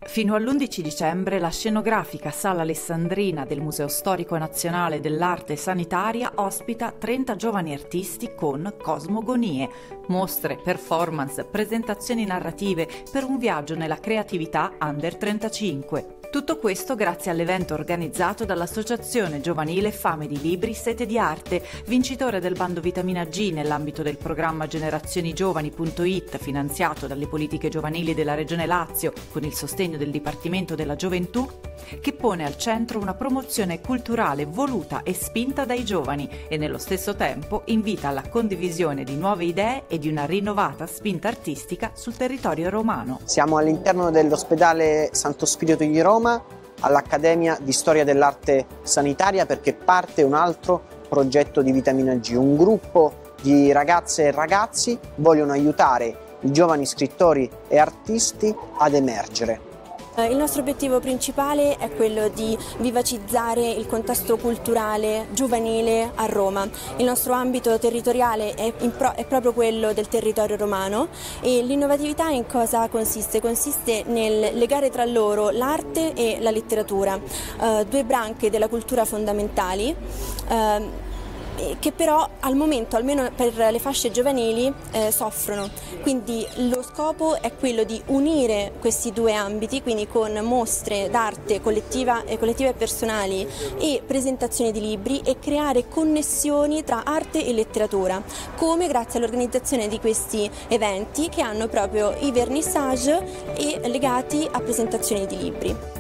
Fino all'11 dicembre la scenografica Sala Alessandrina del Museo Storico Nazionale dell'Arte Sanitaria ospita 30 giovani artisti con cosmogonie, mostre, performance, presentazioni narrative per un viaggio nella creatività Under 35. Tutto questo grazie all'evento organizzato dall'Associazione Giovanile Fame di Libri Sete di Arte, vincitore del bando Vitamina G nell'ambito del programma generazioniggiovani.it finanziato dalle politiche giovanili della Regione Lazio con il sostegno del Dipartimento della Gioventù, che pone al centro una promozione culturale voluta e spinta dai giovani e nello stesso tempo invita alla condivisione di nuove idee e di una rinnovata spinta artistica sul territorio romano. Siamo all'interno dell'ospedale Santo Spirito di Roma, all'Accademia di Storia dell'Arte Sanitaria, perché parte un altro progetto di Vitamina G. Un gruppo di ragazze e ragazzi vogliono aiutare i giovani scrittori e artisti ad emergere. Il nostro obiettivo principale è quello di vivacizzare il contesto culturale giovanile a Roma. Il nostro ambito territoriale è proprio quello del territorio romano e l'innovatività in cosa consiste? Consiste nel legare tra loro l'arte e la letteratura, due branche della cultura fondamentali, che però al momento, almeno per le fasce giovanili, soffrono. Quindi lo scopo è quello di unire questi due ambiti, quindi con mostre d'arte collettive e personali e presentazioni di libri, e creare connessioni tra arte e letteratura, come grazie all'organizzazione di questi eventi che hanno proprio i vernissage e legati a presentazioni di libri.